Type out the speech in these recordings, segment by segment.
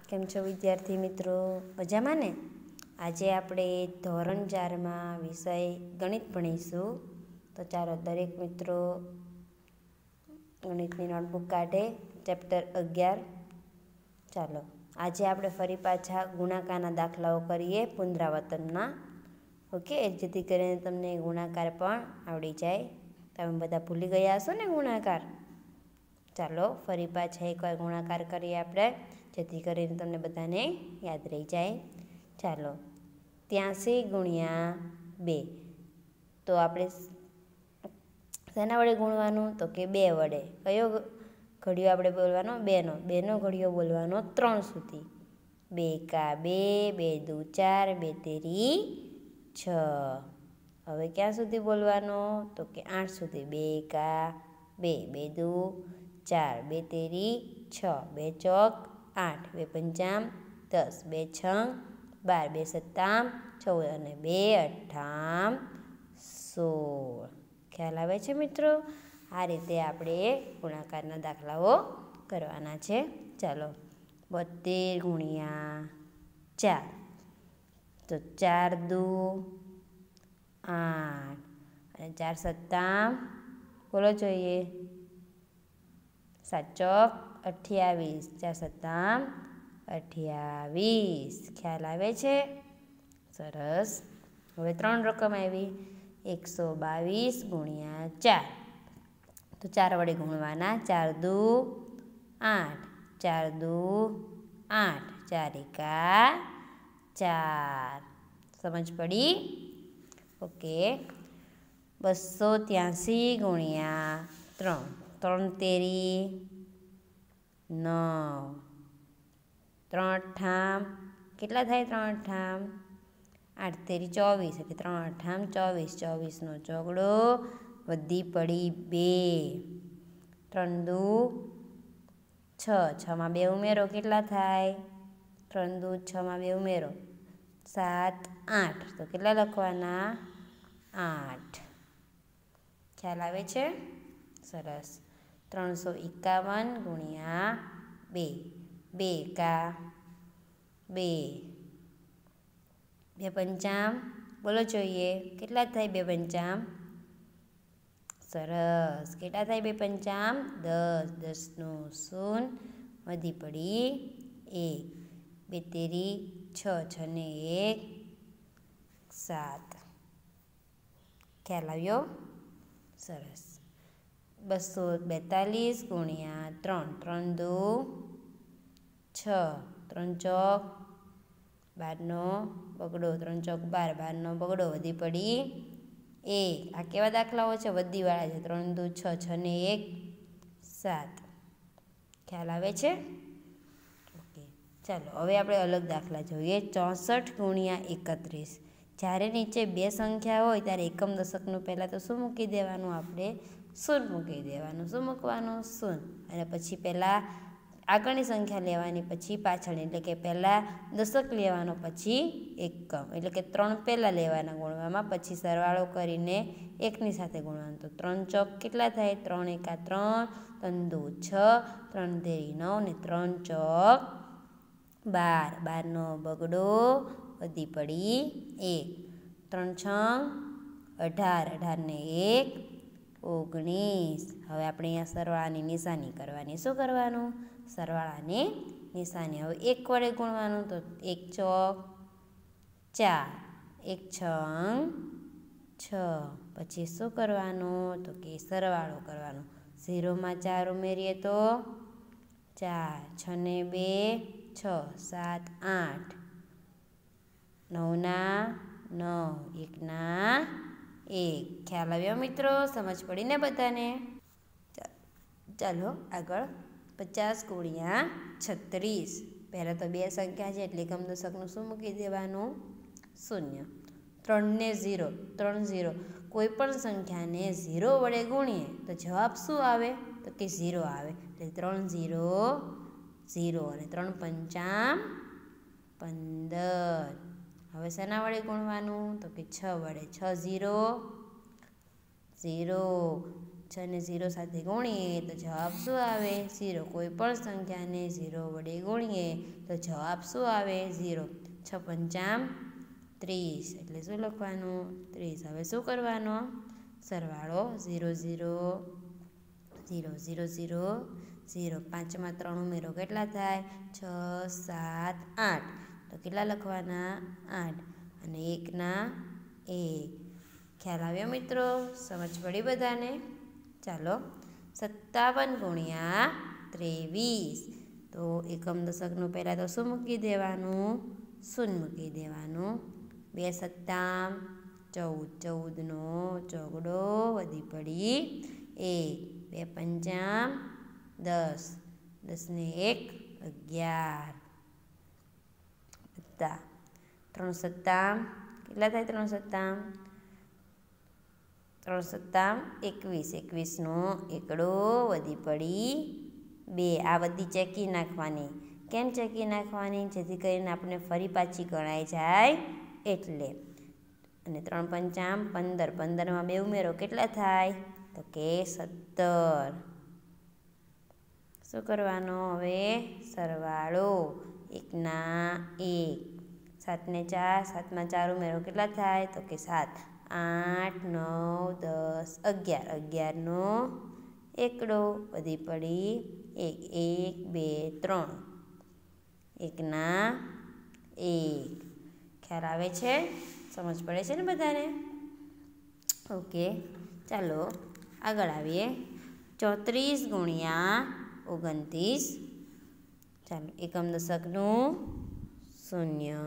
કેમ છો વિદ્યાર્થી મિત્રો? મજામાં ને? આજે આપણે ધોરણ 4માં વિષય ગણિત ભણીશું. તો ચાલો દરેક મિત્રો ગણિતની નોટબુક કાઢે. ચેપ્ટર 11. ચાલો આજે આપણે ફરી પાછા ગુણાકારના દાખલાઓ કરીએ પુનરાવર્તનના. ઓકે, જેથી કરીને તમને ગુણાકાર પણ આવડી જાય. તમે બધા ભૂલી ગયા હશો ને ગુણાકાર? ચાલો ફરી પાછા એકવાર ગુણાકાર કરીએ આપણે, જેથી કરીને તમને બધાને યાદ રહી જાય. ચાલો 83 ગુણ્યા 2. તો આપણે શેના વડે ગુણવાનું? તો કે 2 વડે. કયો ઘડિયો આપણે બોલવાનો? 2નો. 2નો ઘડિયો બોલવાનો 3 સુધી. 2 એકા 2, 2 દુ 4, 2 તેરી 6. હવે ક્યાં સુધી બોલવાનો? તો કે 8 સુધી. 2 એકા 2, 2 દુ 4, 2 તેરી 6, 2 ચોક 8, 2 પંચામ 10, 2 છંગ 12, 2 સત્તામ 14 અને 2 અઠ્ઠામ 16. ખ્યાલ આવે છે મિત્રો? આ રીતે આપણે ગુણાકારના દાખલાઓ કરવાના છે. ચાલો 72 ગુણ્યા 4. તો 4 દુ 8 અને 4 સત્તામ બોલો જોઈએ 7 ચોક 28, 4 સત્તામ 28. ખ્યાલ આવે છે? સરસ. હવે 3 રકમ આવી 122 ગુણ્યા 4. તો 4 વડે ગુણવાના. 4 દુ 8, 4 દુ 8, 4 એકા 4. સમજ પડી? ઓકે. 283 ગુણ્યા 3. 3 તેરી 9. 3 અઠ્ઠામ કેટલા થાય? 3 અઠ્ઠામ 8 તેરી 24, એટલે 3 અઠ્ઠામ 24. 24નો ચોગડો વધી પડી 2. 3 દુ 6. 6માં 2 ઉમેરો કેટલા થાય? 3 દુ 6માં 2 ઉમેરો 7, 8. તો કેટલા લખવાના? 8. ખ્યાલ આવે છે? સરસ. 351 ગુણ્યા 2. 2 એકા 2, 2 પંચામ બોલો જોઈએ કેટલા થાય? 2 પંચામ. સરસ. કેટલા થાય 2 પંચામ? 10. 10નો શૂન વધી પડી 1. 2 તેરી 6, 6 ને 1 7. ખ્યાલ આવ્યો? સરસ. 242 ગુણ્યા 3. 3 દુ 6. 3 ચોક 12નો બગડો. 3 ચોક 12, 12નો બગડો વધી પડી 1. આ કેવા દાખલાઓ છે? વધીવાળા છે. 3 દુ 6, 6 ને 1 7. ખ્યાલ આવે છે? ઓકે. ચાલો હવે આપણે અલગ દાખલા જોઈએ. 64 ગુણ્યા 31. જ્યારે નીચે 2 સંખ્યા હોય ત્યારે એકમ દશકનું પહેલાં તો શું મૂકી દેવાનું? આપણે શૂન્ય મૂકી દેવાનું. શું મૂકવાનું? શૂન્ય. અને પછી પહેલાં આગળની સંખ્યા લેવાની, પછી પાછળની, એટલે કે પહેલાં દશક લેવાનો, પછી એકમ, એટલે કે 3 પહેલાં લેવાના ગુણવામાં, પછી સરવાળો કરીને 1ની સાથે ગુણવાનું. તો 3 ચોક કેટલા થાય? 3 એકા 3, 3 દુ 6, 3 તેરી 9 ને 3 ચોક 12. 12નો બગડો વધી પડી 1. 3 છંગ 18, 18 ને 1 19. હવે આપણે અહીંયા સરવાળાની નિશાની કરવાની. શું કરવાનું? સરવાળાની નિશાની. હવે 1 વડે ગુણવાનું. તો 1 ચોક 4, 1 છંગ 6. પછી શું કરવાનું? તો કે સરવાળો કરવાનો. 0માં 4 ઉમેરીએ તો 4, 6 ને 2 6, 7 8, 9ના 9, 1ના 1. ખ્યાલ આવ્યો મિત્રો? સમજ પડી ને બધાને? ચાલો આગળ 50 ગુણ્યા 36. પહેલાં તો 2 સંખ્યા છે એટલે એકમ દશકનું શું મૂકી દેવાનું? શૂન્ય. 3 ને 0. 3 0. કોઈ પણ સંખ્યાને 0 વડે ગુણીએ તો જવાબ શું આવે? તો કે 0 આવે. એટલે 3 0 0 અને 3 પંચામ 15. હવે શેના વડે ગુણવાનું? તો કે 6 વડે. 6 0 0. 6 ને 0 સાથે ગુણીએ તો જવાબ શું આવે? 0. કોઈ પણ સંખ્યાને 0 વડે ગુણીએ તો જવાબ શું આવે? 0. 6 પંચામ 30. એટલે શું લખવાનું? 30. હવે શું કરવાનો? સરવાળો 0 0 0 0 0 0. 5માં 3 ઉમેરો કેટલા થાય? 6 7 8. તો કેટલા લખવાના? 8. અને 1ના 1. ખ્યાલ આવ્યો મિત્રો? સમજ પડી બધાને? ચાલો 57 ગુણ્યા 23. તો એકમ દશકનું પહેલાં તો શું મૂકી દેવાનું? શૂન્ય મૂકી દેવાનું. 2 સત્તા 14. 14નો ચોગડો વધી પડી 1. 2 પંચામ 10. 10 ને 1 11. વત્તા 3 સત્તા કેટલા થાય? 3 સત્તા 3 સત્તા 21. 21નો એકડો વધી પડી 2. આ બધી ચેકી નાખવાની. કેમ ચેકી નાખવાની? જેથી કરીને આપણે ફરી પાછી ગણાઈ જાય એટલે. અને 3 પંચામ 15. 15માં 2 ઉમેરો કેટલા થાય? તો કે 17. શું કરવાનો હવે? સરવાળો 1ના 1. 7 ને 4. 7માં 4 ઉમેરો કેટલા થાય? તો કે 7. 8 9 10 11. 11નો એકડો વધી પડી 1. 1 2 3. 1ના 1. ખ્યાલ આવે છે? સમજ પડે છે ને બધાને? ઓકે, ચાલો આગળ આવીએ. 34 ગુણ્યા 29. ચાલો એકમ દશકનું શૂન્ય.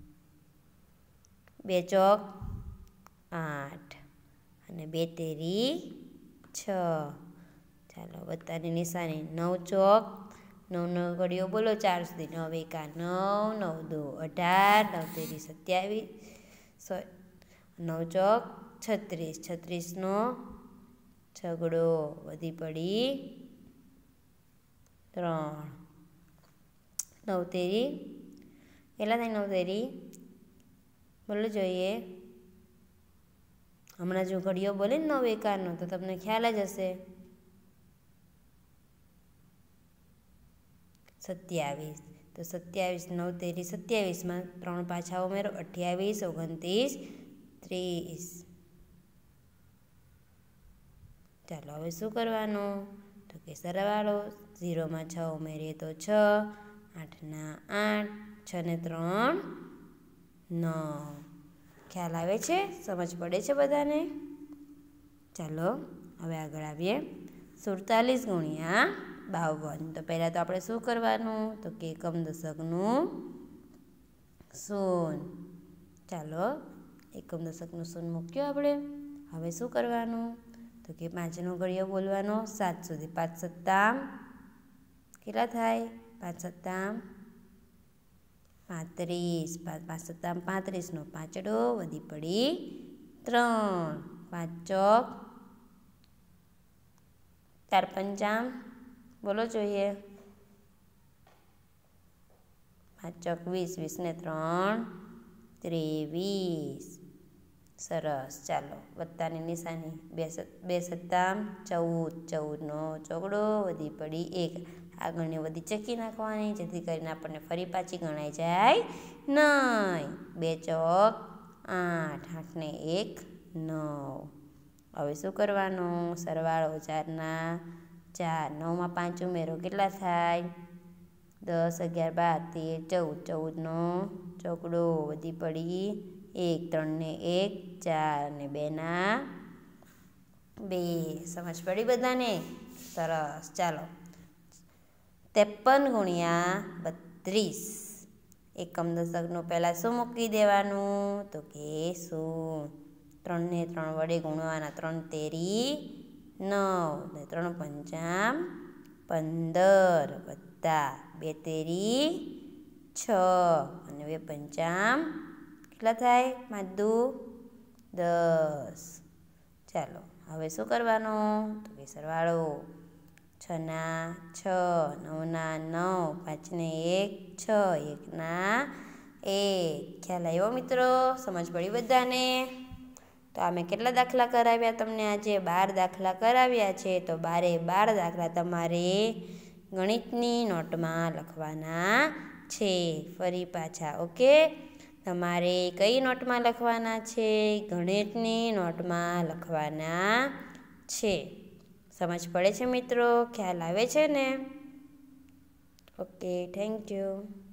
2 ચોક 8 અને 2 તેરી 6. ચાલો વત્તાની નિશાની. 9 ચોક 9 ઘડીઓ બોલો 4 સુધી. 9 એકા 9 9 દો 18 9 તેરી 27. 9 ચોક 36. 36નો છગડો વધી પડી 3. 9 તેરી કેટલા થાય? 9 તેરી બોલો જોઈએ. હમણાં જો ઘડીઓ બોલે ને 9 એકાનો તો તમને ખ્યાલ જ હશે. 27. તો 27 9 તેરી 27માં 3 પાછા ઉમેરો 28 29 30. ચાલો હવે શું કરવાનું? તો કે સરવાળો 0માં 6 ઉમેરીએ તો 6. 8ના 8. 6 ને 3 9. ખ્યાલ આવે છે? સમજ પડે છે બધાને? ચાલો હવે આગળ આવીએ. 47 ગુણ્યા 52. તો પહેલાં તો આપણે શું કરવાનું? તો કે એકમ દશકનું શૂન્ય. ચાલો એકમ દશકનું શૂન્ય મૂક્યો આપણે. હવે શું કરવાનું? તો કે 5નો ઘડીઓ બોલવાનો 7 સુધી. 5 સત્તા કેટલા થાય? 5 સત્તા 35. 5 સત્તા 35નો પાંચડો વધી પડી 3. 5 ચોક 4 પંચામ બોલો જોઈએ. 5 ચોક 20. 20 ને 3 23. સરસ. ચાલો વત્તાની નિશાની. 2 સત્તા 14. 14નો ચોગડો વધી પડી 1. આગળની બધી ચેકી નાખવાની જેથી કરીને આપણને ફરી પાછી ગણાઈ જાય નહીં. 2 ચોક 8. 8 ને 1 9. હવે શું કરવાનું? સરવાળો 4ના 4. 9માં 5 ઉમેરો કેટલા થાય? 10 11 12 13 14. 14નો ચોકડો વધી પડી 1. 3 ને 1 4 અને 2ના 2. સમજ પડી બધાને? સરસ. ચાલો 53 ગુણ્યા 32. એકમ દશકનું પહેલાં શું મૂકી દેવાનું? તો કે શું? 3 ને 3 વડે ગુણવાના. 3 તેરી 9 ને 3 પંચામ 15 વત્તા 2 તેરી 6 અને 2 પંચામ કેટલા થાય? 5 દુ 10. ચાલો હવે શું કરવાનું? તો કે સરવાળો 6ના 6. 9ના 9. 5 ને 1 6. 1ના 1. ખ્યાલ આવ્યો મિત્રો? સમજ પડી બધાને? તો અમે કેટલા દાખલા કરાવ્યા તમને આજે? 12 દાખલા કરાવ્યા છે. તો 12 દાખલા તમારે ગણિતની નોટમાં લખવાના છે. ફરી પાછા ઓકે, તમારે કઈ નોટમાં લખવાના છે? ગણિતની નોટમાં લખવાના છે. સમજ પડે છે મિત્રો? ખ્યાલ આવે છે ને? Okay, thank you.